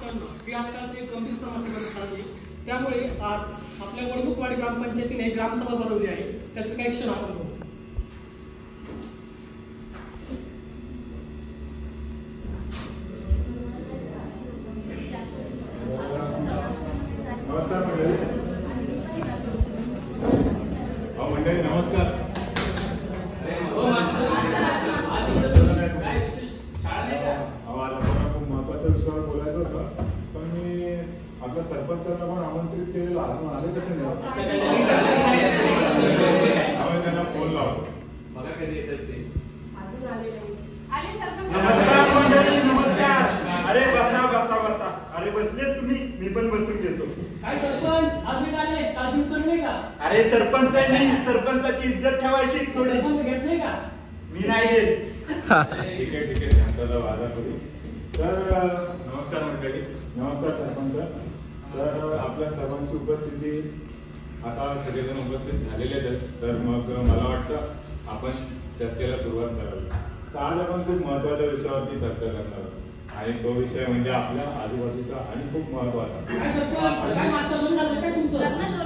उत्पन्न ही आजकालची एक गंभीर समस्या बनत चालली. त्यामुळे आज आपल्या वडमुखवाडी ग्रामपंचायतीने ग्रामसभा भरवली आहे. त्यातील काही क्षण आपण बघू. नमस्कार मंडळी. मंडळी नमस्कार. आज आपण खूप महत्वाच्या विषयावर बोलायचं होतं, पण मी आपल्या सरपंचांना पण आमंत्रित केलेलं अजून आले कसे नाही. त्यांना फोन लावतो. मला कधी येतात ते नमस्कार मंडळी, नमस्कार. अरे बसा बसा बसा. अरे बसलेच तुम्ही, मी पण बसून घेतो. काय सरपंच आज मी आले ताजी उत्तर नाही का? अरे सरपंच आहे मी, सरपंचाची इज्जत ठेवायची थोडी. सरपंच घेत नाही का? मी नाही घेत. ठीक आहे शांतता वादा करू. तर नमस्कार मंडळी. नमस्कार सरपंच. तर आपल्या सर्वांची उपस्थिती आता सगळेजण उपस्थित झालेले आहेत. तर मग मला वाटतं आपण चर्चेला सुरुवात करावी. तर आज आपण खूप महत्वाच्या विषयावरती चर्चा करणार आहोत आणि तो विषय म्हणजे आपल्या आजूबाजूचा आणि खूप महत्वाचा. काय सरपंच काय मास्टर म्हणून लागलं काय तुमचं?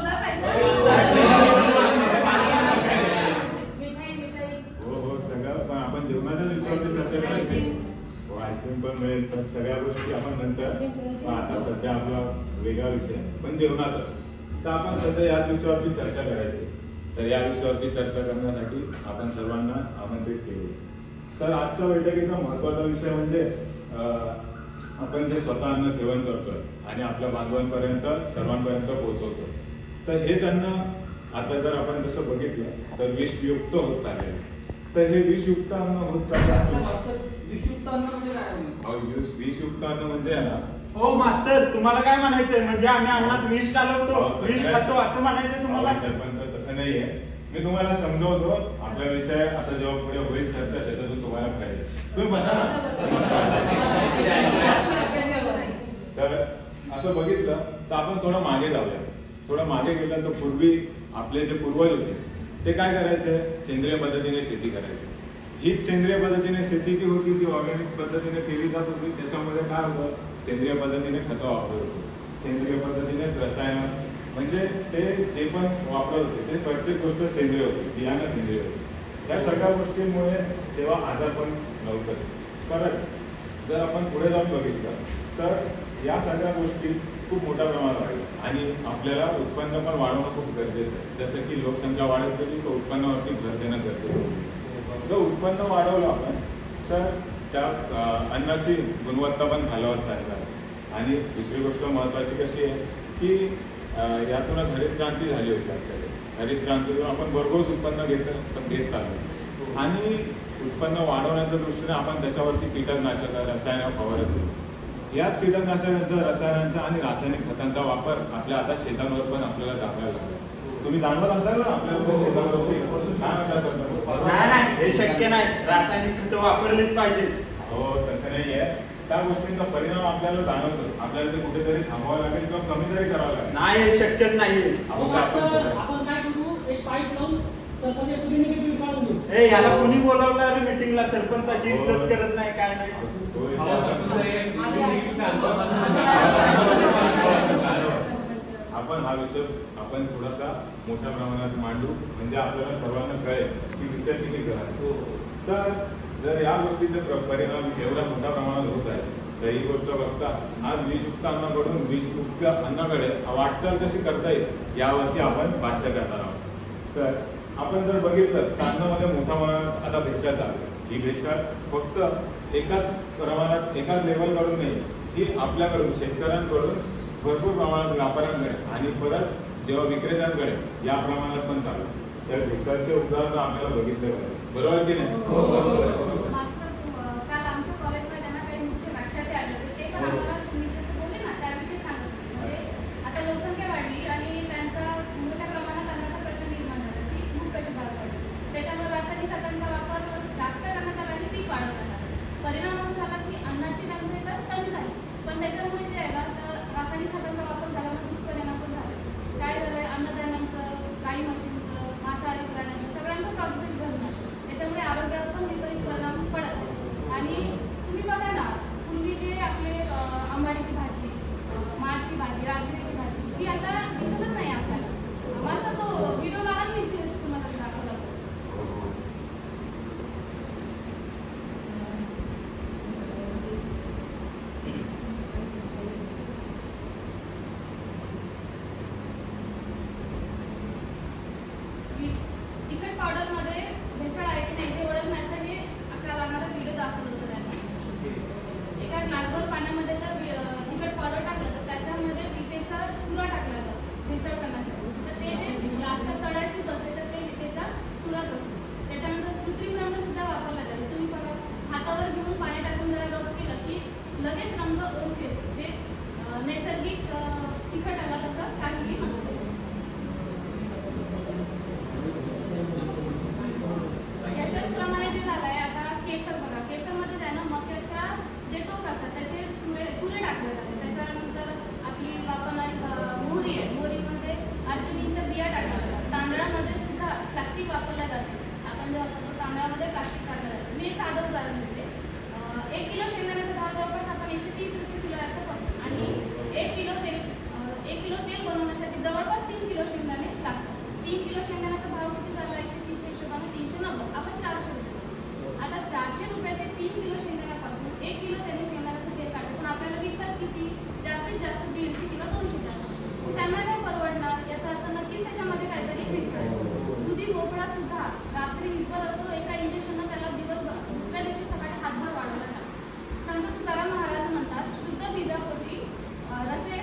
हो सगळं, पण आपण जेवणाच्या विषयावरती चर्चा करायची. हो आईस्क्रीम पण मिळेल, पण सगळ्या गोष्टी आपण नंतर. पण आता सध्या आपला वेगळा विषय पण जेवणाचा. तर आपण सध्या याच विषयावरती चर्चा करायची. तर या विषयावरती चर्चा करण्यासाठी आपण सर्वांना आमंत्रित केले. तर आजच्या बैठकीचा महत्वाचा विषय म्हणजे आपण जे स्वतः अन्न सेवन करतोय आणि आपल्या बांधवांपर्यंत सर्वांपर्यंत पोहोचवतो. तर हेच अन्न आता जर आपण जसं बघितलं तर विषयुक्त होत चाललेलं. तर हे विषयुक्त अन्न होत चाललं. विषयुक्त अन्न म्हणजे काय? विषयुक्त अन्न म्हणजे आहे ना. हो मास्तर, तुम्हाला काय म्हणायचंय? म्हणजे आम्ही अन्नात विष घालवतो, विष खातो असं म्हणायचंय तुम्हाला? सरपंच तसं नाहीये. मी तुम्हाला समजवतो. आपला विषय आता जेव्हा पुढे होईल चर्चा त्याच्यातून तुम्हाला कळेल. तुम्ही बसा ना. तर असं बघितलं तर आपण थोडं मागे जाऊया. थोडं मागे गेलं तर पूर्वी आपले जे पूर्वज होते ते काय करायचे? सेंद्रिय पद्धतीने शेती करायचे. हीच सेंद्रिय पद्धतीने शेती जी होती ती ऑर्गॅनिक पद्धतीने केली जात होती. त्याच्यामध्ये काय होतं? सेंद्रिय पद्धतीने खतं वापरत होते, सेंद्रिय पद्धतीने रसायन, म्हणजे ते जे पण वापरत होते ते प्रत्येक गोष्ट सेंद्रिय होती, बियाणं सेंद्रिय होती. या सगळ्या गोष्टींमुळे तेव्हा आजार पण नव्हतं. परत जर आपण पुढे जाऊन बघितलं तर या सगळ्या गोष्टी खूप मोठ्या प्रमाणात वाढल्या आणि आपल्याला उत्पन्न पण वाढवणं खूप गरजेचं आहे. जसं की लोकसंख्या वाढत गेली तर उत्पन्नावरती भर देणं गरजेचं होतं. जर उत्पन्न वाढवलं आपण तर त्या अन्नाची गुणवत्ता पण खालावत चालणार आहे. आणि दुसरी गोष्ट महत्त्वाची कशी आहे की यातूनच हरित क्रांती झाली होती आपल्याकडे. हरित क्रांतीतून आपण भरघोस उत्पन्न घेत चाललो आणि उत्पन्न वाढवण्याच्या दृष्टीने आपण त्याच्यावरती कीटकनाशक रसायन फवारत होतो. याच कीटकनाशकांचा, रसायनांचा आणि रासायनिक खतांचा वापर आपल्या आता शेतांवर पण आपल्याला जाणवायला लागला. तुम्ही जाणवत असाल ना आपल्याला शेतांवरती काय म्हणतात? नाही, हे शक्य नाही. रासायनिक खतं वापरलीच पाहिजेत. हो तसं नाही आहे. त्या गोष्टींचा परिणाम आपल्याला जाणवतो. आपल्याला ते कुठेतरी थांबवावं लागेल किंवा कमी तरी करावं लागेल. नाही, हे शक्यच नाहीये. आपण काय करू? एक पाईप लावून सरपंच सुधीने बिल काढून देऊ. ए याला कोणी बोलावलं रे मीटिंगला? सरपंचाची इज्जत करत नाही, काय नाही. आपण हा विषय आपण थोडासा मोठ्या प्रमाणात मांडू म्हणजे आपल्याला सर्वांना कळेल की विषय किती करा. तर जर या गोष्टीचे परिणाम एवढ्या मोठ्या प्रमाणात होत आहे तर ही गोष्ट बघता आज विषयुक्त अन्नाकडून विषमुक्त अन्नाकडे वाटचाल कशी करता येईल यावरती आपण भाष्य करणार आहोत. तर आपण जर बघितलं तर अन्नामध्ये मोठ्या प्रमाणात आता भेसळ चालू आहे. ही भेसळ फक्त एकाच प्रमाणात एकाच लेवलकडून नाही, ही आपल्याकडून शेतकऱ्यांकडून भरपूर प्रमाणात व्यापाऱ्यांकडे आणि परत जेव्हा विक्रेत्यांकडे या प्रमाणात पण चालू. त्या भेसळचे उदाहरण आपल्याला बघितले पाहिजे. बरोबर की नाही? काल आमच्या कॉलेजमध्ये ना काही मुख्य व्याख्याते आले होते. ते पण आम्हाला तुम्ही जसं बोलले ना त्याविषयी सांगत होते. म्हणजे आता लोकसंख्या वाढली आणि त्यांचा मोठ्या प्रमाणात अन्नाचा प्रश्न निर्माण झाला की भूक कशी भागवायची. त्याच्यामुळे रासायनिक खतांचा वापर जास्त करण्यात आला आणि पीक वाढवण्यात आलं. परिणाम असा झाला की अन्नाची टंचाई तर कमी झाली, पण त्याच्यामुळे जे आहे ना रासायनिक खतांचा वापर झाल्यामुळे दुष्परिणाम पण झाले. काय झालंय? अन्नधान्यांचं, गाई म्हशींचं, मांसाहारी प्राण्यांचं सगळ्यांचं प्रॉफिट घडणार. त्याच्यामुळे आरोग्यावर पण विपरीत परिणाम भाजी, रात्रीची भाजी ती आता दिसतच नाही आपल्याला. माझा तो व्हिडिओ बघा मी तुम्हाला दाखवला तो. तिखट पावडर मध्ये भेसळ आहे की नाही हे ओळखण्यासाठी आपल्याला आम्हाला व्हिडिओ दाखवलं होतं त्यांनी. एका नागभर पाण्यामध्ये जर तिखट पावडर टाकलं तर त्याच्यामध्ये विटेचा चुरा टाकला जातो भेसळ करण्यासाठी. तर ते जे लास्टच्या तळाशी असते तर ते विटेचा चुराच असतो. त्याच्यानंतर कृत्रिम रंग सुद्धा वापरला जातो. तुम्ही बघा हातावर घेऊन पाणी टाकून जरा रब केलं की लगेच रंग ओळख येतो. जे नैसर्गिक तिखटाला तसं काहीही नसतं. याच्याच प्रमाणे जे झालंय आता केसर बघा, केसरमध्ये जे आहे ना मक्याच्या जे टोक असतात त्याचे पुरे टाकले जाते. त्याच्यानंतर आपली आपण मोहरी आहे, मोहरीमध्ये अर्जुनीच्या बिया टाकल्या जातात. तांदळामध्ये सुद्धा प्लास्टिक वापरलं जाते. आपण जे वापरतो तांदळामध्ये प्लास्टिक टाकलं जातं. मी साधं उदाहरण देते. 1 किलो शेंगदाण्याचा भाव जवळपास आपण 130 रुपये किलो असं करतो आणि 1 किलो तेल बनवण्यासाठी जवळपास 3 किलो शेंगदाणे लागतात. 3 किलो शेंगदाण्याचा भाव किती झाला? 130 हिशोबाने 390, आपण 400 रुपये. आता 400 रुपयाचे 3 किलो शेंगदाण्यापासून 1 किलो त्यांनी शेंगदाण्याचं तेल काढलं. पण आपल्याला विकतात किती? जास्तीत जास्त 150 किंवा 200 जास्त. त्यांना काय परवडणार? याचा अर्थ नक्कीच त्याच्यामध्ये काहीतरी भेसळ आहे. दुधी भोपळा सुद्धा रात्री विकत असतो. एका इंजेक्शननं त्याला दुसऱ्या दिवशी सकाळी हातभर वाढवला जातो. संत तुकाराम महाराज म्हणतात शुद्ध बीजापोटी रसे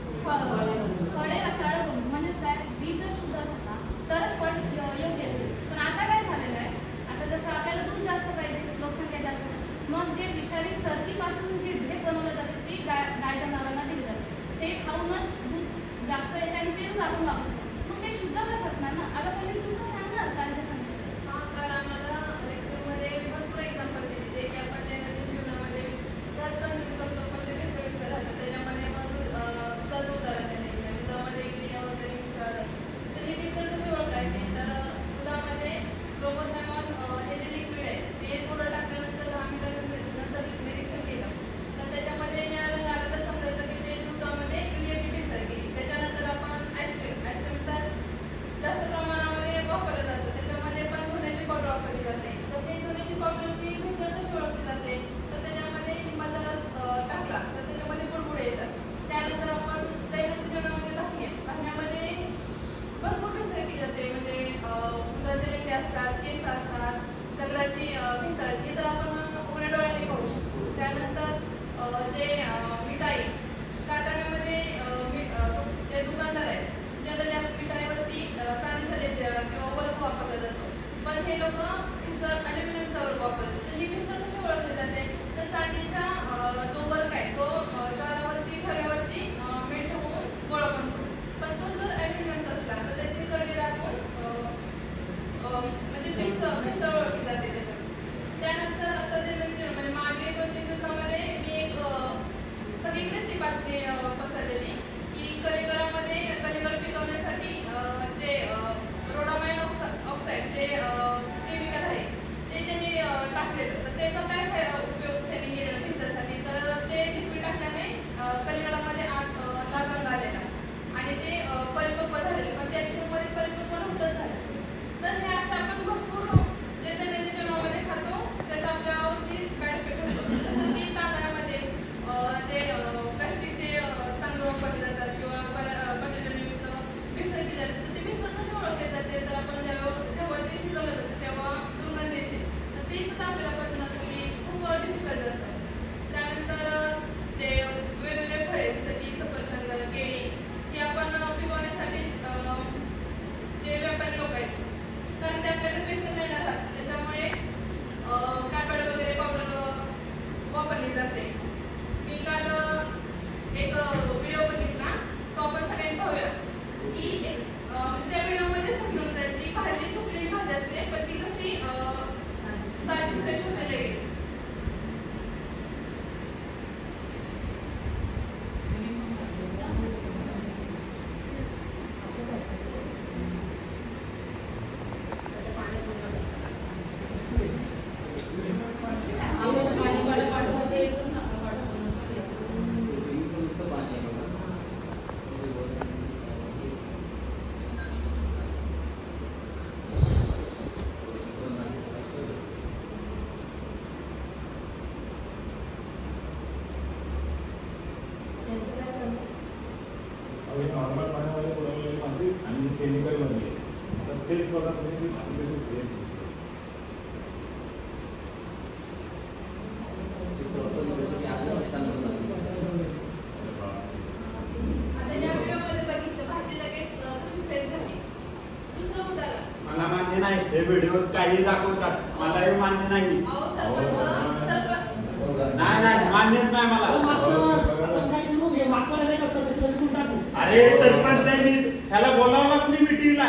फळे रसाळ करून, म्हणजे काय बीज जर शुद्ध असेल ना तरच फळ योग्य येते. पण आता काय झालेलं आहे, आता जसं आपल्याला दूध जास्त पाहिजे, लोकसंख्या जास्त, मग जे विषारी सर्दीपासून जे ढेप बनवलं जाते ते गाय जनावरांना दिले जाते. ते खाऊनच दूध जास्त येते आणि तेच आपण वापरतो. मग ते शुद्ध कसं असणार ना? आता पहिले तुम्ही सांगणार कालच्या सांगते. हा, काल आम्हाला लेक्चरमध्ये भरपूर एक्झाम्पल दिली जे की आपण दैनंदिन जीवनामध्ये सहज कंझ्युम करतो पण ते मिसळून राहतात. त्याच्यामध्ये मग दुधाचं उदाहरण त्यांनी दिलं. दुधामध्ये युरिया वगैरे मिसळतात. तर हे मिसळ कशी ओळखायची? तर दुधामध्ये प्रोपोथॅमॉल हे जे लिक्विड आहे ते थोडं टाकल्यानंतर 10 मिनिटानंतर निरीक्षण केलं तर त्याच्यामध्ये निळा रंग आला तर समजायचं की ते दुधामध्ये युरियाची मिसळ केली. त्याच्यानंतर आपण आईस्क्रीम तर जास्त प्रमाणामध्ये वापरलं जातं. त्याच्यामध्ये पण धुण्याची पावडर वापरली जाते. तर ते धुण्याची पावडरची मिसळ कशी ओळखली जाते? तर त्याच्यामध्ये लिंबाचा रस टाकला तर त्याच्यामध्ये बुडबुडे येतात. त्यानंतर आपण दैनंदिन जीवनामध्ये धान्यामध्ये भरपूर मिसळ केली जाते. म्हणजे उंदराचे लेंडे असतात, केस असतात, दगडाची मिसळ ही तर आपण उघड्या डोळ्याने पाहू शकतो. त्यानंतर जे मिठाई कारखान्यामध्ये जे दुकानदार आहेत जनरली आपण मिठाईवरती चांदीचा लेप किंवा वर्क वापरला जातो. पण हे लोक मिसळ अल्युमिनियमचा वर्क वापरतात. तर ही मिसळ कशी ओळखली जाते? तर चांदीचा जो वर्क आहे तो ज्वालावरती खव्यावरती मेल्ट होऊन गोळा बनतो. पण तो जर अल्युमिनियमचा असला तर त्याची करडी राखून म्हणजे मिसळ ओळखली जाते त्याच्यात. त्यानंतर आता ते म्हणजे मागे 2-3 दिवसामध्ये मी एक सगळीकडेच ती बातमी पसरलेली की कलिंगड पिकवण्यासाठी जे रोडामाइन ऑक्साईड जे केमिकल आहे ते त्यांनी टाकलेलं. तर त्याचा काय उपयोग त्यांनी केलेला मिसळसाठी? तर ते लिक्विड टाकल्याने कलिंगडामध्ये लाल रंग आलेला आणि ते परिपक्व झालेले, पण ते ॲक्च्युअलमध्ये परिपक्व नव्हतंच झालं. तर हे अशा आपण भरपूर जे दैनंदिन जीवनामध्ये खातो त्याचा आपल्यावरती बॅड इफेक्ट होतो. जसं की तांदळामध्ये जे प्लास्टिकचे तांदूळ वापरले जातात किंवा बटाट्यायुक्त मिसळ केली जाते. तर ती मिसळ कशी ओळखली जाते? तर आपण जेव्हा ते शिजवलं जाते तेव्हा दुर्गंध येते. तर ते सुद्धा आपल्याला पचनासाठी खूप डिफिकल्ट असतं. हे नॉर्मल पाण्यामध्ये बुडवलेली माती आणि केमिकलमध्ये आहे. तर तेच बघा तुम्ही ती माती कशी फ्रेश दिसते. आता ज्या व्हिडिओमध्ये बघितलं भाजी लगेच कशी फ्रेश झाली. दुसरं उदाहरण. मला मान्य नाही, हे व्हिडिओ काही दाखवतात, मला हे मान्य नाही. अहो सरपंच नाही मान्यच नाही मला. अरे सरपंच आहे मी, ह्याला बोलावं लागली मिटिंगला.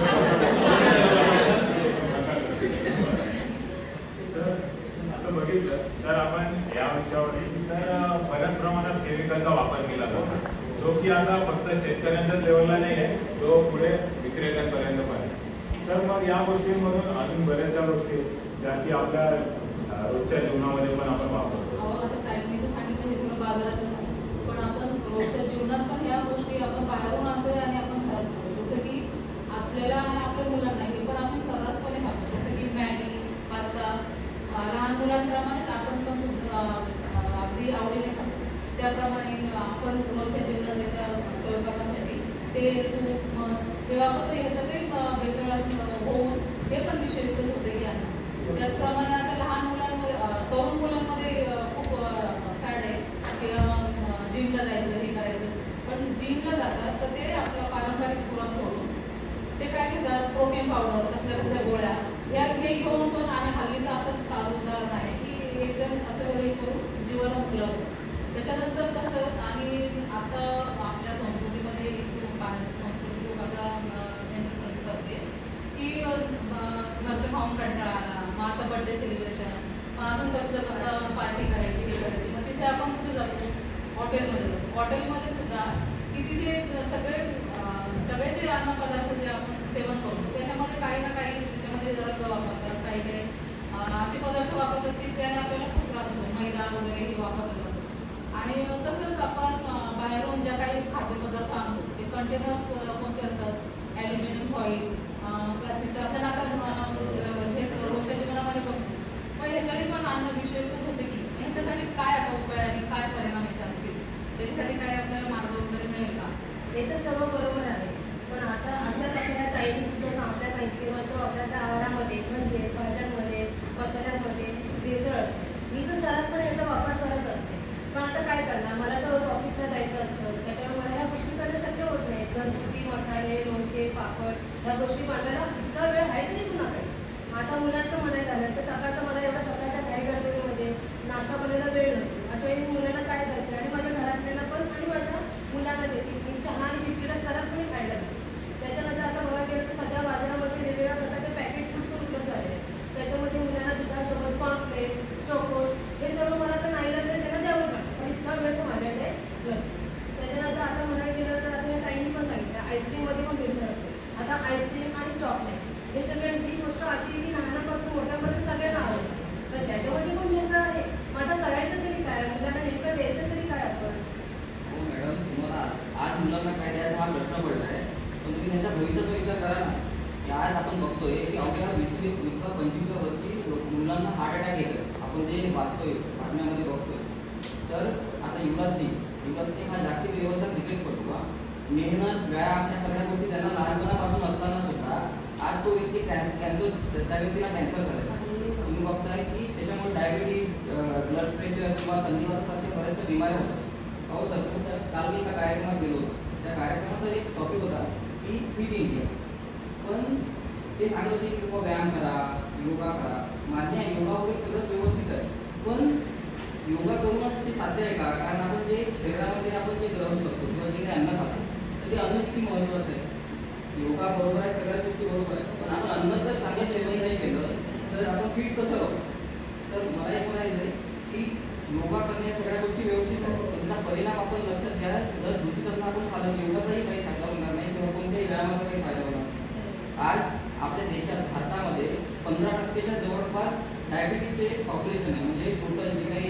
असं बघितलं तर आपण या विषयावरती तर बऱ्याच प्रमाणात केमिकलचा वापर केला जातो, जो की आता फक्त शेतकऱ्यांच्या लेवलला नाही आहे, तो पुढे विक्रेत्यांपर्यंत पण आहे. तर मग या गोष्टींमधून अजून बऱ्याचशा गोष्टी ज्या की आपल्या रोजच्या जीवनामध्ये पण आपण वापरतो. आता ताईंनी तर सांगितलं हे सगळं बाजारातून आहे. पण आपण रोजच्या जीवनात पण या गोष्टी आपण बाहेरून आणतोय आणि आपण घरात खातोय. जसं की आपल्याला आणि आपल्या मुलांना हे पण आपण सर्रासपणे खातो. जसं की मॅगी, पास्ता, लहान मुलांप्रमाणेच आपण पण अगदी आवडीने खातो. त्याप्रमाणे आपण रोजच्या जीवनात त्याच्या स्वयंपाकासाठी तेल, तूप, मध हे वापरतो. ह्याच्यातही भेसळ होऊन हे पण विषयुक्त होते की आहे. त्याचप्रमाणे आता लहान मुलांमध्ये तरुण मुलांमध्ये खूप फॅड आहे की जिमला जायचं, हे करायचं. पण जिमला जातात तर ते आपलं पारंपरिक खुराक सोडून ते काय घेतात, प्रोटीन पावडर, कसल्या गोळ्या हे घेऊन पण. आणि हल्लीचं आता चालू उदाहरण आहे की एक जण असं हे करून जीवन मुलं. त्याच्यानंतर कसं आणि आता आपल्या संस्कृतीमध्ये पाण्याची संस्कृती खूप आता इन्फ्लुएन्स करते की घरचं खाऊन कंटाळा आला, मग आता बर्थडे सेलिब्रेशन, अजून कसलं पार्टी करायची, हे करायची. मग तिथे आपण कुठे जातो, हॉटेलमध्ये जातो. हॉटेलमध्ये सुद्धा की तिथे सगळे जे अन्नपदार्थ जे आपण सेवन करतो त्याच्यामध्ये काही ना काही त्याच्यामध्ये रंग वापरतात, काही असे पदार्थ वापरतात की त्याने आपल्याला खूप त्रास होतो. मैदा वगैरे हे वापरलं जातं. आणि तसंच आपण बाहेरून ज्या काही खाद्यपदार्थ आणतो ते कंटेनर्स कोणते असतात, ॲल्युमिनियम फॉईल, प्लास्टिकचं. आपल्याला आता हेच रोजच्या जीवनामध्ये बघतो. मग ह्याच्याने पण अन्न विषयुक्तच होते की ह्याच्यासाठी काय आता उपाय आणि काय परिणाम याचे असतील, त्याच्यासाठी काय आपल्याला मार्ग वगैरे मिळेल का? हे तर सर्व बरोबर आहे. पण आता आताच आपल्या ताईंनी सुद्धा आपल्या सांगितलं वापराच्या आहारामध्ये म्हणजे भाज्यांमध्ये, मसाल्यांमध्ये भेसळ असते. मी तर सर्रासपणे याचा वापर करत असते. पण आता काय करणार, मला तर रोज ऑफिसला जायचं असतं, त्याच्यामुळे मला ह्या गोष्टी करणं शक्य होत नाही. घरगुती मसाले, लोणचे, पापड ह्या गोष्टी बनवायला इतका वेळ आहे तरी पुन्हा काही. आता मुलांचं म्हणायचं झालं तर सकाळचं मला एवढा सकाळच्या काही गडबडीमध्ये नाश्ता बनायला वेळ नसतो. अशा वेळी मुलांना काय करते आणि माझ्या घरातल्याला पण आणि माझ्या मुलांना देते मी चहा आणि बिस्किटं सर्रासपणे खायला देते. त्याच्यानंतर आता बघा गेलं तर सध्या बाजारामध्ये वेगवेगळ्या प्रकारचे पॅकेट फूड पण उपलब्ध झालेले आहेत. त्याच्यामध्ये मुलांना दुधासोबत कॉर्नफ्लेक्स, चोकोस हे सर्व मला तर नाही लागलं त्यांना द्यावं लागतं. पण इतका वेळ तर माझ्याकडे नसतो. त्याच्यानंतर आता म्हणायला गेलं तर आता या ताईंनी पण सांगितलं आईस्क्रीममध्ये पण भेसळ असते. आता आईस्क्रीम आणि चॉकलेट हे सगळ्या ही गोष्ट अशी की लहानापासून मोठ्यापर्यंत सगळ्यांना आवडतं. तर त्याच्यामध्ये पण भेसळ आहे. माझं करायचं तरी काय, मुलांना नेमकं द्यायचं तरी काय आपण? हो मॅडम, तुम्हाला आज मुलांना काय द्यायचा हा प्रश्न पडला आहे. पण तुम्ही त्यांच्या भविष्याचा विचार करा ना की आज आपण बघतोय की अवघ्या 20-25 वर्षी मुलांना हार्ट अटॅक येतोय. आपण जे वाचतोय, बातम्यामध्ये बघतोय. तर आता युवराज सिंग हा जागतिक लेवलचा क्रिकेटपटू, मेहनत, व्यायाम या सगळ्या गोष्टी त्यांना लहानपणापासून असताना सुद्धा आज तो व्यक्ती कॅन्सर, त्या व्यक्तीला कॅन्सर करायचा. तुम्ही बघताय की त्याच्यामुळे डायबिटीज, ब्लड प्रेशर किंवा संधिवातासारख्या बऱ्याचशा बिमाऱ्या होतात. अहो सरपंच साहेब, काल मी एका कार्यक्रमात गेलो होतो. त्या कार्यक्रमाचा एक टॉपिक होता की फिट इंडिया. पण ते सांगत होते की बाबा व्यायाम करा, योगा करा. माझ्या योगा वगैरे सगळं व्यवस्थित आहे. पण योगा करूनच ते साध्य आहे का? कारण आपण जे शरीरामध्ये आपण जे ग्रहण करतो किंवा जे काही अन्न खातो तर ते अन्न किती महत्त्वाचं आहे. योगा बरोबर आहे, सगळ्या गोष्टी बरोबर आहे. पण आपण अन्न जर चांगलं सेवन नाही केलं तर आपण फिट कसं राहू? तर मला एक म्हणायचं आहे की योगा करण्या सगळ्या गोष्टी व्यवस्थित आहेत. त्याचा परिणाम आपण लक्षात घ्या. जर दूषित अन्न आपण खाल्लं योगाचाही काही फायदा होणार नाही किंवा कोणत्याही व्यायामाचा काही फायदा होणार नाही. आज आपल्या देशात भारतामध्ये 15%च्या जवळपास डायबिटीजचे पॉप्युलेशन आहे. म्हणजे टोटल जे काही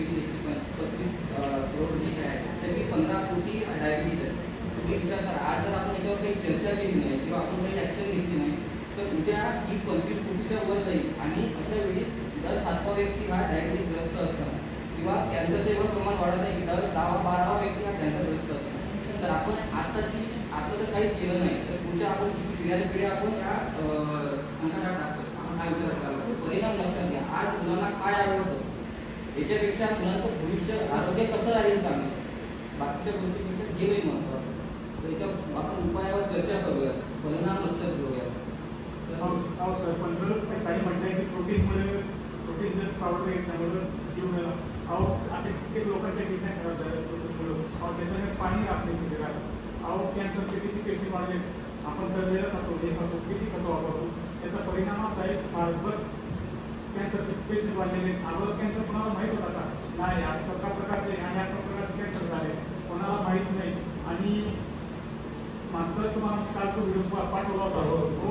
120-135 करोड देश आहे त्यापैकी 15 कोटी डायबिटीज आहे. तुम्ही विचार करा, आज जर आपण याच्यावर काही चर्चा केली नाही किंवा आपण काही ॲक्शन घेतली नाही तर उद्या ही 25 कोटीच्या वर जाईल. आणि अशा वेळी दर 7वा व्यक्ती हा डायबिटीजग्रस्त असतात किंवा कॅन्सरचे पण प्रमाण वाढत आहे. दर 10-12वा व्यक्ती हा कॅन्सरग्रस्त असतात. तर आपण आज आता जर काहीच केलं नाही तर पुढच्या आपण पिढ्या आपण त्या अंतरात टाकतो. आपण काय विचार करावा परिणाम लक्षात घ्या. आज मुलांना काय आवडतं याच्यापेक्षा मुलांचं भविष्य आरोग्य कसं राहील चांगलं बाकीच्या गोष्टीपेक्षा हे नाही महत्त्वाचं. तर याच्या आपण उपायावर चर्चा करूया, परिणाम लक्षात घेऊया. सर पण जर काही म्हणताय की प्रोटीन जर पावडर घेतल्यामुळे जीव असे कित्येक लोकांच्या किडन्या खराब झाल्या, त्याच्यामुळे पाणी लागते शरीरात, कॅन्सरचे किती पेशंट वाढले, आपण तर वेळ खातो हे खातो किती खतं वापरतो, त्याचा परिणाम असा आहे भारतभर कॅन्सरचे पेशंट वाढलेले. अगोदर कॅन्सर कोणाला माहीत होता का? नाही. आता 17 प्रकारचे आणि 18 प्रकारचे कॅन्सर झाले, कोणाला माहीत नाही. आणि मास्तर तुम्हाला काल तो व्हिडिओ पाठवला होता.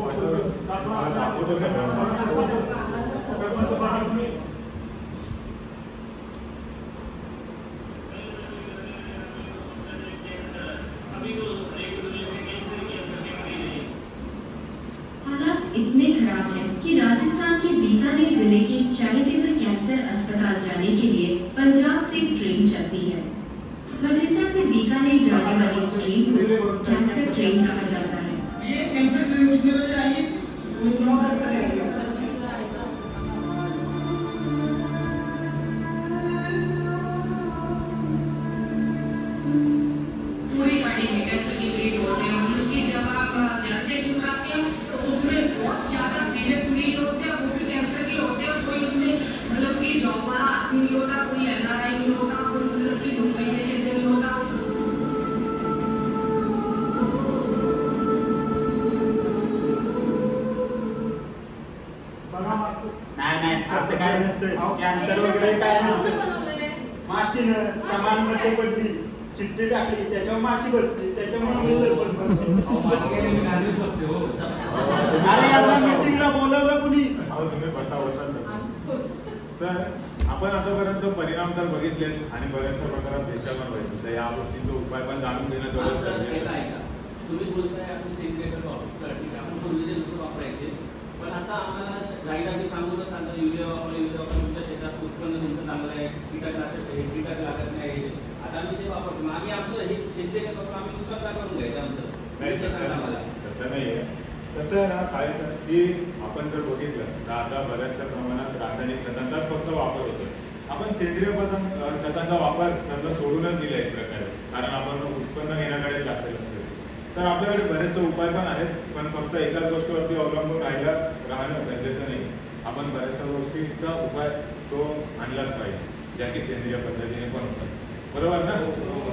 हालात इतने खराब हैं कि राजस्थान के बीकानेर जिले के चैरिटेबल कैंसर अस्पताल जाने के लिए पंजाब से ट्रेन चलती है। भटिंडा से बीकानेर जाने वाली इस ट्रेन को कैंसर ट्रेन कहा जाता है। ये कैंसर ट्रेन कितने बजे आएगी? 9 बजे आएगी। पूरी गाड़ी में कैसे डिग्रेड होते हैं क्योंकि जब आप जनरेशन कराते हो तो उसमें बहुत ज़्यादा सीरियस मरीज होते हैं, वो भी कैंसर के होते हैं। कोई उसमें मतलब कि जॉब वाला आदमी नहीं होता, कोई NRI नहीं होता, कोई मतलब कि 2 महीने जैसे नहीं होता। नाही असं काय नसतं. कॅन्सर वगैरे काय नसतं. माशी सामान मध्ये पडली, चिठ्ठी टाकली, त्याच्यावर माशी बसते, त्याच्यामुळे मी सरपंच अरे याला मीटिंगला बोलवलं कुणी? तुम्ही तर आपण आतापर्यंत परिणाम तर बघितलेत आणि बऱ्याचशा प्रकारात भेसळ पण व्हायचं, तर या गोष्टींचा उपाय पण जाणून घेणं गरजेचं आहे. तुम्ही बोलताय आपण सेंद्रिय आपण पूर्वीचे लोक वापरायचे, पण आता आम्हाला गाईला मी सांगूनच सांगतो युरिया वापरा तुमच्या शेतात उत्पन्न तुमचं चांगलं आहे, कीटकनाशक आहे, कीटक लागत नाही. आता आम्ही ते वापरतो, आम्ही आमचं हे सेंद्रिय करतो, आम्ही दुसरा करून घ्यायचं आमचं. तसं नाहीये. कसं आहे ना काय सर की आपण जर बघितलं तर आता बऱ्याचशा प्रमाणात रासायनिक खतांचाच फक्त वापर होतो. आपण सेंद्रिय खतांचा वापर त्यांना सोडूनच दिला एक प्रकारे, कारण आपण उत्पन्न घेण्याकडे जास्त लक्ष देतो. तर आपल्याकडे बरेचसे उपाय पण आहेत, पण फक्त एकाच गोष्टीवरती अवलंबून राहणं गरजेचं नाही. आपण बऱ्याचशा गोष्टींचा उपाय तो आणलाच पाहिजे, ज्या की सेंद्रिय पद्धतीने पण होतात. बरोबर ना?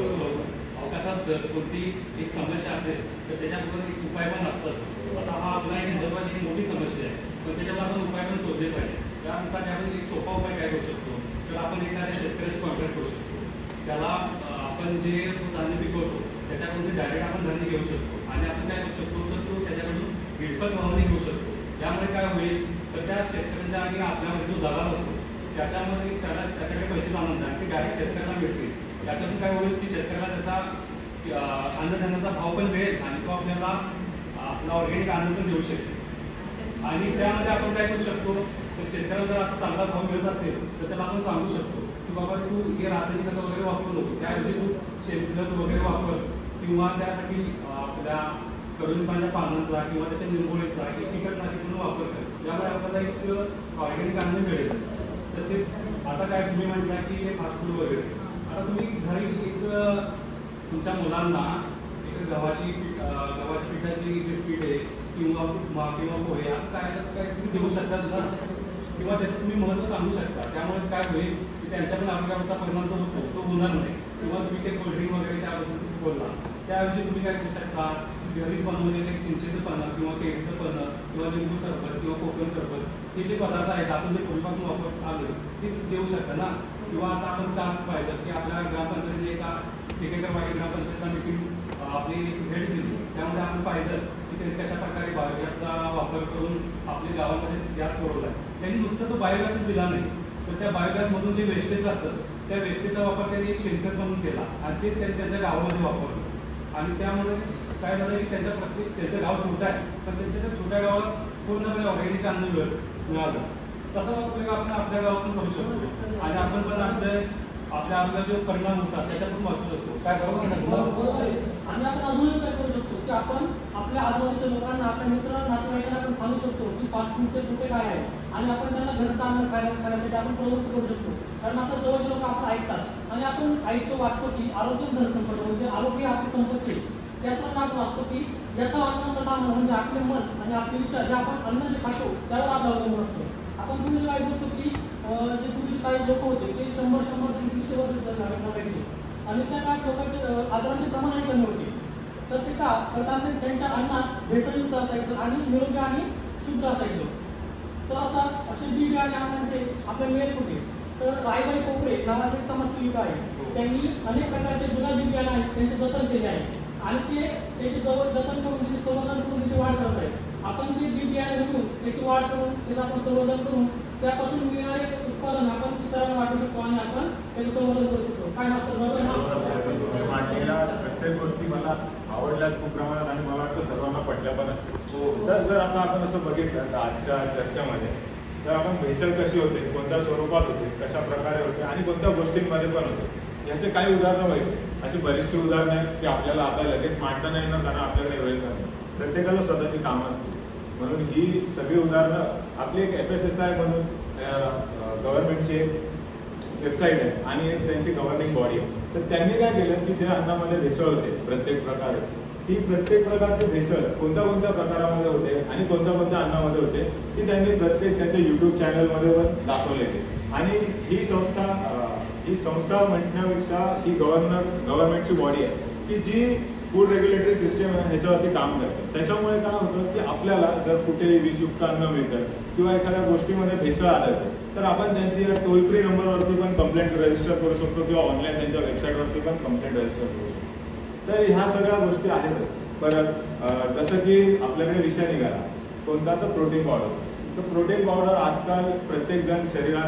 कसं असतं कोणती एक समस्या असेल तर त्याच्याबरोबर एक उपाय पण असतात. आता हा आपला एक महत्त्वाची एक मोठी समस्या आहे, पण त्याच्यावर आपण उपाय पण शोधले पाहिजे. त्यानुसार आपण एक सोपा उपाय काय करू शकतो, तर आपण एखाद्या शेतकऱ्याची कॉन्ट्रॅक्ट करू शकतो. त्याला आपण जे धान्य पिकवतो त्याच्याकडून ते डायरेक्ट आपण धान्य घेऊ शकतो आणि आपण काय करू शकतो तर तो त्याच्याकडून विडपत भावाने घेऊ शकतो. यामुळे काय होईल तर त्या शेतकऱ्यांच्या आणि आपल्यामध्ये जो दलाल असतो त्याच्यामध्ये त्याच्याकडे पैसे जाणून जाईल ते डायरेक्ट शेतकऱ्याला मिळतील. त्याच्यातून काय होईल की शेतकऱ्याला त्याचा अन्नधान्याचा भाव पण मिळेल आणि तो आपल्याला आपला ऑर्गॅनिक अन्न पण देऊ शकतो. आणि त्यामध्ये आपण काय करू शकतो तर शेतकऱ्याला जर असा चांगला भाव मिळत असेल तर त्याला आपण सांगू शकतो की बाबा तू हे रासायनिक खतं वगैरे वापरू नको, त्याऐवजी तू शेणखत वगैरे वापर किंवा त्यासाठी आपल्या कडुलिंबाच्या पानांचा किंवा त्याच्या निंबोळीचा किंवा कीटकनाशक म्हणून वापर कर. यामुळे आपल्याला एक ऑर्गॅनिक अन्न मिळेल. तसेच आता काय तुम्ही म्हटलं की हे फास्ट फूड वगैरे, आता तुम्ही घरी एक तुमच्या मुलांना एक गव्हाची पिठाची बिस्किट आहे किंवा उपमा किंवा पोहे असं काय तुम्ही देऊ शकता सुद्धा, किंवा त्याचं तुम्ही महत्त्व सांगू शकता. त्यामुळे काय होईल की त्यांच्या पण आरोग्यावरचा परिणाम जो होतो तो होणार नाही. किंवा तुम्ही ते कोल्ड्रिंक वगैरे त्याबद्दल बोलला, त्याऐवजी तुम्ही काय करू शकता घरीच बनवलेले चिंचेचं पन्हं किंवा केळीचं पन्हं किंवा लिंबू सरबत किंवा कोकम सरबत हे जे पदार्थ आहेत आपण जे पूर्वीपासून वापरत आलो ते देऊ शकता ना. किंवा आता आपण काच पाहिलं की आपल्या ग्रामपंचायतीने एका टिकेकरवाडी ग्रामपंचायतला मिटिंग आपली भेट दिली, त्यामध्ये आपण पाहिलं की ते कशा प्रकारे बायोगॅसचा वापर करून आपल्या गावामध्ये गॅस पुरवला. त्यांनी नुसतं तो बायोगॅसच दिला नाही, तर त्या बायोगॅसमधून जे वेस्टेज जातं त्या वेस्टेजचा वापर त्यांनी एक शेणखत म्हणून केला आणि तेच त्यांनी त्यांच्या गावामध्ये वापरलं. आणि त्यामुळे काय झालं की त्यांचं गाव छोटं आहे पण त्यांच्या त्या छोट्या गावात पूर्णपणे ऑर्गॅनिक अन्न मिळालं. तसा उपयोग आपण आपल्या गावातून करू शकतो आणि आपण पण आपल्या आपल्या अंगावर जे परिणाम होतात त्याच्यातून वाचू शकतो. काय बरोबर आहे ना? बरोबर आहे. आणि आपण अजूनही काय करू शकतो की आपण आपल्या आजूबाजूच्या लोकांना, आपल्या मित्र नातेवाईकांना आपण सांगू शकतो की फास्ट फूडचे तोटे काय आहे आणि आपण त्यांना घरचं अन्न खाण्यासाठी आपण प्रवृत्त करू शकतो. कारण आता जवळचे लोक आपण ऐकतात आणि आपण ऐकतो वाचतो की आरोग्य धनसंपत्ती म्हणजे आरोग्य आपली संपत्ती आहे. त्याचप्रमाणे आपण वाचतो की याचा अन्न तथा मन म्हणजे आपले मन आणि आपले विचार जे आपण अन्न जे खातो त्यावर आपला अवलंबून असतो. आपण पूर्वी काय करतो की जे पूर्वीचे काही लोक होते ते 100-100 वर्ष लागायचे आणि त्या काळात लोकांचे आजारांचे प्रमाणही कमी होते. तर ते का तर त्यांच्या अन्नात भेसळयुक्त असायचं आणि निरोगी आणि शुद्ध असायचं. तर असे बी बियाणे अन्नांचे आपल्या मेल कुठे तर रायबाई कोपरे नावाचे एक समाजसेविका आहे. त्यांनी अनेक प्रकारचे जुना बी बियाणे आहेत त्यांचे जतन केले आहे आणि ते त्याची जतन करून त्याची संवर्धन करून त्याची वाढ करत आहे. आपण ते बी बियाणे घेऊन त्याची वाढ करून त्याचं आपण संवर्धन करून त्यापासून मिळणारे उत्पादन आपण इतरांना वाटू शकतो आणि आपण त्याचं संवर्धन करू शकतो. काय नसतं मांडलेल्या प्रत्येक गोष्टी मला आवडल्यात खूप प्रमाणात आणि मला वाटतं सर्वांना पटल्या पण असतील. तर जर आता आपण असं बघितलं तर आजच्या चर्चेमध्ये तर आपण भेसळ कशी होते, कोणत्या स्वरूपात होते, कशा प्रकारे होते आणि कोणत्या गोष्टींमध्ये पण होते याचे काही उदाहरणं माहिती. अशी बरीचशी उदाहरणं आहेत की आपल्याला आता लगेच मांडता नाही ना कारण आपल्याकडे वेळ नाही. प्रत्येकाला स्वतःची कामं असतील म्हणून ही सगळी उदाहरणं आपली एक FSSAI म्हणून गव्हर्नमेंटची एक वेबसाईट आहे आणि एक त्यांची गव्हर्निंग बॉडी आहे. तर त्यांनी काय केलं की जे अन्नामध्ये भेसळ होते प्रत्येक प्रकारे ती प्रत्येक प्रकारची भेसळ कोणत्या कोणत्या प्रकारामध्ये होते आणि कोणत्या कोणत्या अन्नामध्ये होते ती त्यांनी प्रत्येक त्यांच्या YouTube चॅनलमध्ये पण दाखवलेली. आणि ही संस्था म्हणण्यापेक्षा ही गव्हर्नमेंटची बॉडी आहे की जी फूड रेग्युलेटरी सिस्टम आहे ह्याच्यावरती काम करते. त्याच्यामुळे काय होतं की आपल्याला जर कुठे विषयुक्त अन्न मिळतं किंवा एखाद्या गोष्टीमध्ये भेसळ आढळते तर आपण त्यांची टोल फ्री नंबरवरती पण कंप्लेंट रजिस्टर करू शकतो किंवा ऑनलाईन त्यांच्या वेबसाईटवरती पण कंप्लेंट रजिस्टर करू शकतो. तर ह्या सगळ्या गोष्टी आहेत. परत जसं की आपल्याकडे विषय निघाला कोणता तर प्रोटीन पावडर. तर प्रोटीन पावडर आजकाल प्रत्येक जण शरीर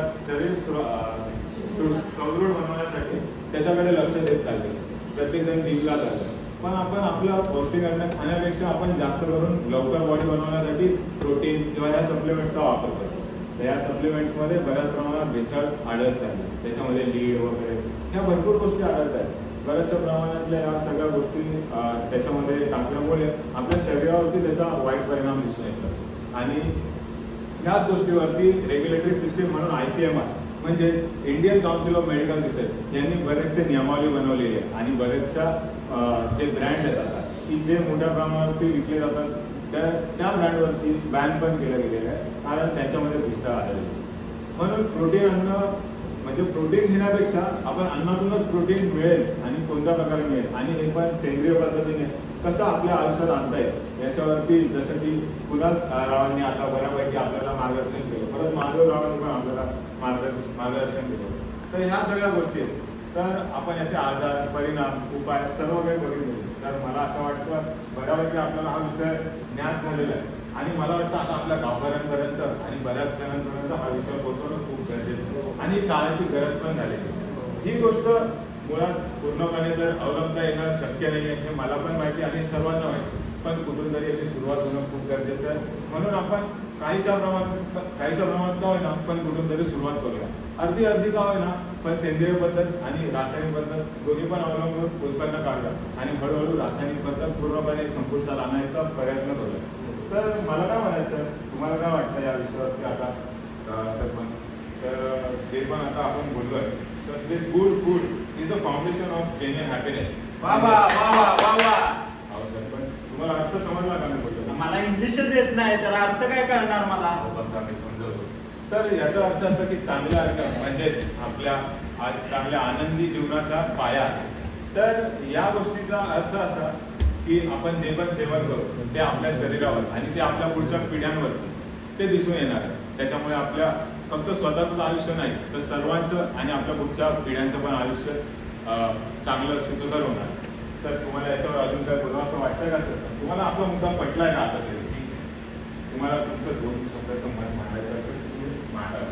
सुदृढ बनवण्यासाठी त्याच्याकडे लक्ष देत चालले. प्रत्येक जण जिमला चाललं पण आपण आपलं पौष्टिक अन्न खाण्यापेक्षा आपण जास्त करून लवकर बॉडी बनवण्यासाठी प्रोटीन किंवा ह्या सप्लिमेंट्सचा वापर करतो. तर या सप्लिमेंट्समध्ये बऱ्याच प्रमाणात भेसळ आढळत चालली. त्याच्यामध्ये लीड वगैरे ह्या भरपूर गोष्टी आढळत आहेत. बऱ्याचशा प्रमाणातल्या या सगळ्या गोष्टी त्याच्यामध्ये टाकल्यामुळे आपल्या शरीरावरती त्याचा वाईट परिणाम दिसून येतो. आणि ह्याच गोष्टीवरती रेग्युलेटरी सिस्टीम म्हणून ICMR म्हणजे Indian council of medical research यांनी बरेचसे नियमावली बनवलेली आहे आणि बरेचशा जे ब्रँड आहेत आता की जे मोठ्या प्रमाणावरती विकले जातात त्या ब्रँडवरती बॅन पण केलं गेलेलं आहे कारण त्याच्यामध्ये भेसळ आढळली. म्हणून प्रोटीन अन्न म्हणजे प्रोटीन घेण्यापेक्षा आपण अन्नातूनच प्रोटीन मिळेल आणि कोणत्या प्रकारे मिळेल आणि हे पण सेंद्रिय पद्धतीने कसं आपल्या आयुष्यात आणता येईल याच्यावरती जसं की कुणाल रावांनी आता बऱ्यापैकी आपल्याला मार्गदर्शन केलं. परत माधव रावांनी पण आपल्याला मार्गदर्शन केलं. तर ह्या सगळ्या गोष्टी आहेत. तर आपण याचे आजार परिणाम उपाय सर्व काही बघितले. तर मला असं वाटतं बऱ्यापैकी आपल्याला हा विषय ज्ञात झालेला आहे आणि मला वाटतं आता आपल्या गावकऱ्यांपर्यंत आणि बऱ्याच जणांपर्यंत हा विषय पोहोचवणं खूप गरजेचं आहे आणि काळाची गरज पण झालेली. ही गोष्ट मुळात पूर्णपणे तर अवलंबता येणं शक्य नाही आहे हे मला पण माहिती आणि सर्वांना माहिती. पण कुठून तरी याची सुरुवात होणं खूप गरजेचं आहे. म्हणून आपण काहीशा प्रमाणात का होईना पण कुठून तरी सुरुवात करूया. अर्धी का होईना पण सेंद्रिय पद्धत आणि रासायनिक पद्धत दोन्ही पण अवलंबून उत्पन्न काढूया आणि हळूहळू रासायनिक पद्धत पूर्णपणे संपुष्टात आणायचा प्रयत्न करूया. तर मला काय म्हणायचं तुम्हाला काय वाटतं या विषयावरती आता सरपंच? तर जे पण आता आपण बोललोय तर जे good food is the foundation of genuine happiness. हो सरपंच तुम्हाला अर्थ समजला का मी बोलतो? मला इंग्लिशच येत नाही तर अर्थ काय करणार मला? समजवतो. तर याचा अर्थ असा की चांगला अर्थ म्हणजेच आपल्या चांगल्या आनंदी जीवनाचा पाया आहे. तर या गोष्टीचा अर्थ असा की आपण जे पण सेवन करू ते आपल्या शरीरावर आणि ते आपल्या पुढच्या पिढ्यांवर ते दिसून येणार आहे. त्याच्यामुळे आपल्या फक्त स्वतःच आयुष्य नाही तर सर्वांचं आणि आपल्या पुढच्या पिढ्यांचं पण आयुष्य चांगलं सुखकर होणार. तर तुम्हाला याच्यावर अजून काय बोलावं असं वाटतंय का सर? तुम्हाला आपला मुद्दा पटलाय का आता तरी? तुम्हाला तुमचं 2 शब्दाचं मत मांडायचं असेल तुम्ही मांडा.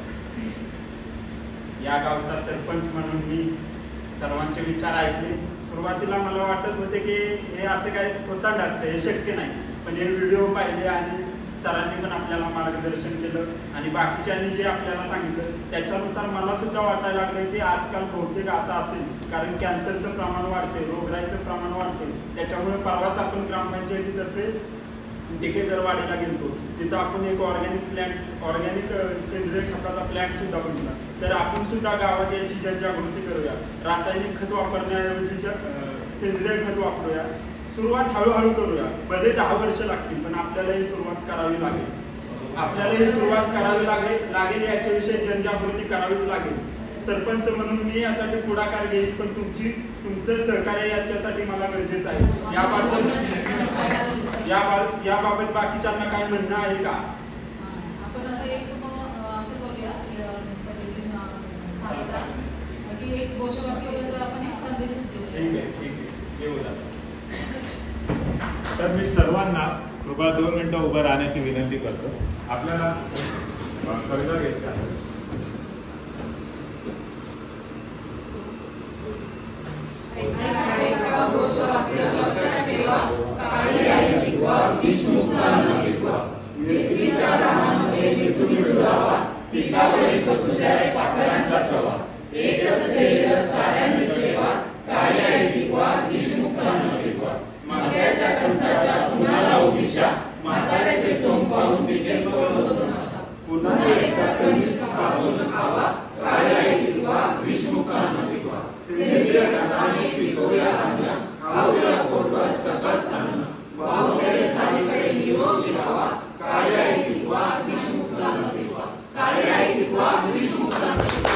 या गावचा सरपंच म्हणून मी सर्वांचे विचार ऐकले. सुरुवातीला मला वाटत होते की हे असं काही होताना असतं हे शक्य नाही पण हे व्हिडिओ पाहिले आणि सरांनी पण आपल्याला मार्गदर्शन केलं आणि बाकीच्यांनी जे आपल्याला सांगितलं त्याच्यानुसार मला सुद्धा वाटायला लागलं की आजकाल बहुतेक असं असेल, कारण कॅन्सरचं प्रमाण वाढते, रोगराईचं प्रमाण वाढते. त्याच्यामुळे परवाच आपण ग्रामपंचायतीतर्फे टिकेदरवाडीला गेलो. तिथं आपण एक ऑर्गॅनिक सेंद्रिय खताचा प्लॅन्ट सुद्धा बनवला. तर आपण सुद्धा गावात याची जनजागृती करूया. रासायनिक खत वापरण्याऐवजी सेंद्रिय खत वापरूया. सुरुवात हळूहळू करूया. भले 10 वर्ष लागतील, पण आपल्याला ही सुरुवात करावी लागेल. याच्याविषयी जनजागृती करावीच लागेल. सरपंच म्हणून मी यासाठी पुढाकार घेईन, पण तुमचं सहकार्य याच्यासाठी मला गरजेचं आहे. याबाबत बाकीच्यांना काय म्हणणं आहे का? आपण आता एक असं करूया की एक घोषवाक्याचा आपण एक संदेश देऊ. ठीक आहे येऊ द्या. तर मी सर्वांना कृपया 2 मिनिटं उभं राहण्याची विनंती करतो. आपल्याला कविता घ्यायची आहे. घोषवाक्य लक्षात ठेवा, काळी आई टिकवा, विषमुक्त अन्न टिकवा. मिरचीच्या रानामध्ये मिठून मिळावा, पिकावरील कसुजारे पाखरांचा प्रवा. एकच ध्येय साऱ्यांनी ठेवा, काळी आई टिकवा, विषमुक्त अन्न टिकवा. मक्याच्या कणसाच्या पुन्हा लावू दिशा, म्हाताऱ्याचे सोंग पाहून पिकेल पळवतो नाशा. पुन्हा एकदा कणीस भाजून खावा, काळी आई टिकवा, विषमुक्त अन्न टिकवा. सेंद्रिय खताने पिकवूया धान्य, खाऊया पोटभर सकस अन्न. वाहुतेले सारीकडे निरोगी राहावा, काळी आई टिकवा, विषमुक्त अन्न टिकवा. काळी आई टिकवा, विषमुक्त अन्न टिकवा.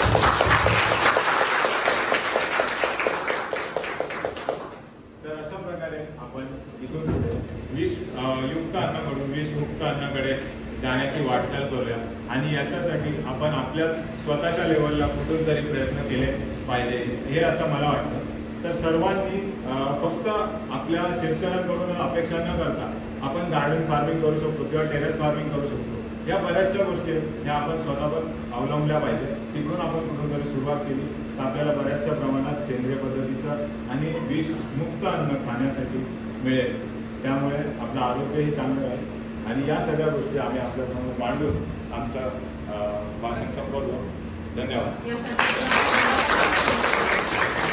तर अशा प्रकारे आपण इथून विषयुक्त अन्नाकडून विषमुक्त अन्नाकडे जाण्याची वाटचाल करूया. आणि याच्यासाठी आपण आपल्या स्वतःच्या लेवलला कुठून तरी प्रयत्न केले पाहिजे, हे असं मला वाटतं. तर सर्वांनी फक्त आपल्या शेतकऱ्यांकडून अपेक्षा न करता आपण गार्डन फार्मिंग करू शकतो किंवा टेरेस फार्मिंग करू शकतो. या बऱ्याचशा गोष्टी ह्या आपण स्वतः पण अवलंबल्या पाहिजे. तिकडून आपण कुठून तरी सुरुवात केली तर आपल्याला बऱ्याचशा प्रमाणात सेंद्रिय पद्धतीचं आणि विषमुक्त अन्न खाण्यासाठी मिळेल. त्यामुळे आपलं आरोग्यही चांगलं राहील. आणि या सगळ्या गोष्टी आम्ही आपल्यासमोर मांडून आमचं भाषण संपवतो. धन्यवाद.